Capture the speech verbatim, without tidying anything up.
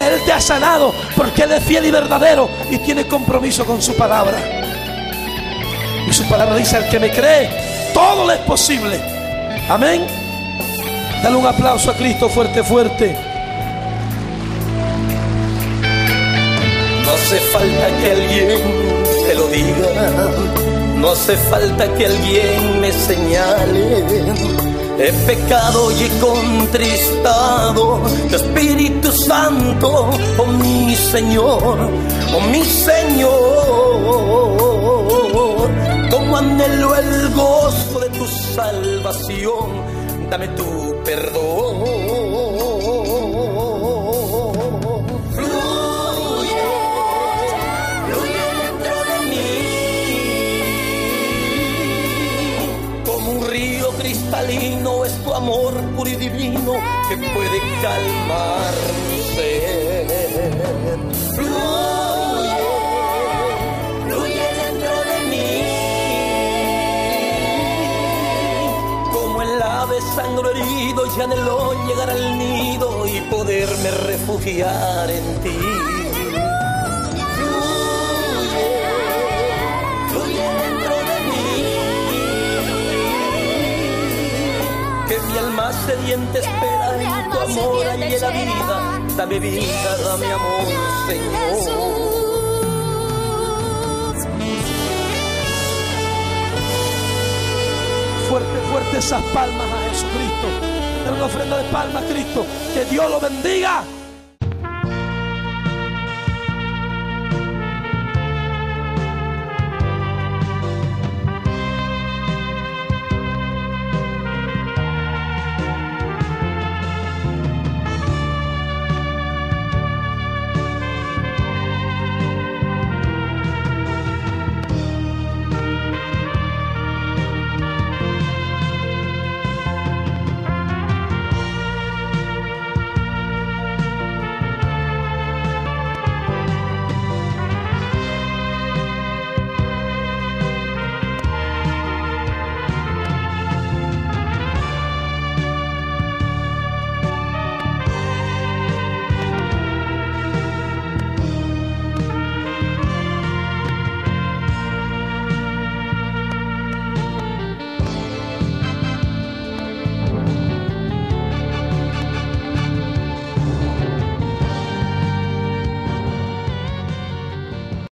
Él te ha sanado porque Él es fiel y verdadero y tiene compromiso con su palabra. Y su palabra dice: al que me cree, todo le es posible. Amén. Dale un aplauso a Cristo fuerte, fuerte. No hace falta que alguien te lo diga, no hace falta que alguien me señale. He pecado y he contristado tu Espíritu Santo, oh mi Señor, oh mi Señor. Como anhelo el gozo de tu salvación, dame tu perdón. Fluye, fluye dentro de mí, como un río cristalino es tu amor puro y divino que puede calmar mi sed. Fluye, fluye dentro de mí, como el ave sangro herido y anheló llegar al nido y poderme refugiar en ti. Fluye, fluye dentro de mí, que mi alma sedienta espera en tu amor y en la vida. Dame vida, dame amor, Señor. Fuerte, fuerte esas palmas a Jesucristo. Dale una ofrenda de palmas a Cristo. Que Dios lo bendiga.